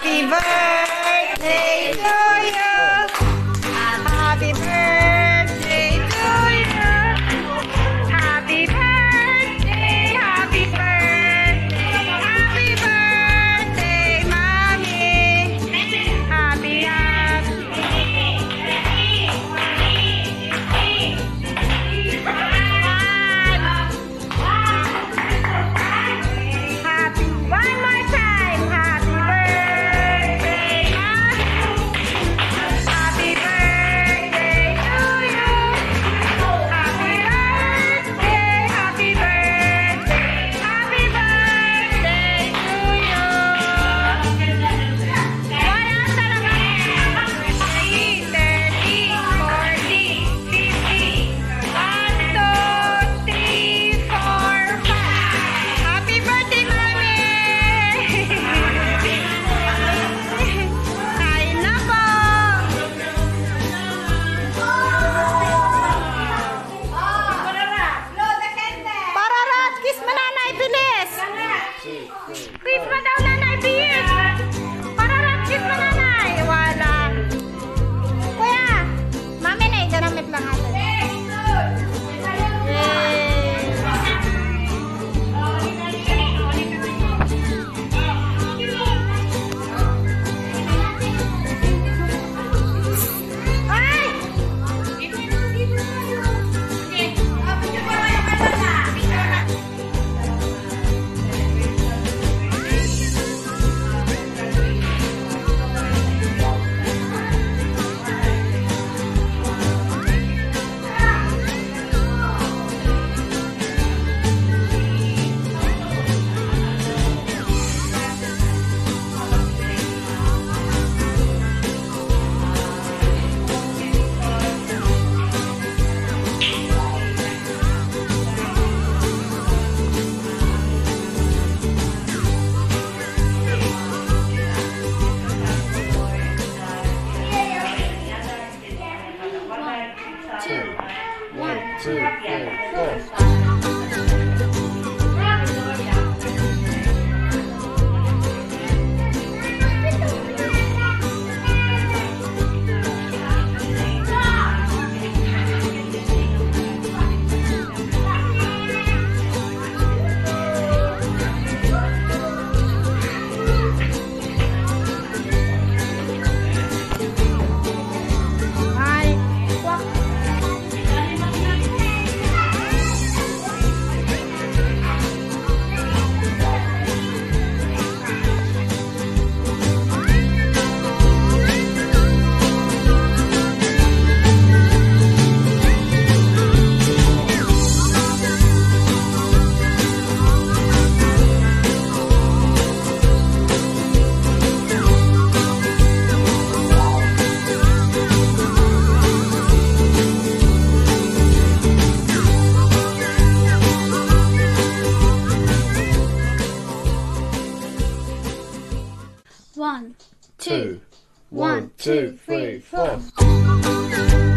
Happy birthday to you. Happy birthday to you. Happy birthday, happy birthday, happy birthday, Mommy. Happy, one more time. Happy birthday, Mommy. Happy birthday to you. Happy birthday, happy birthday, happy birthday to you. What else na naman? 30, 40, 50. 1, 2, 3, 4, 5. Happy birthday, Mommy! Kain na po! Pararat! Kiss mo, nanay! Bilis! Kiss mo daw, nanay! Bilis! Pararat! Kiss mo, nanay! Wala! Kuya! Mami na, ganamit lang natin. Ay! 1, 2, 3, 4. One, two, 1, 2, 3, 4.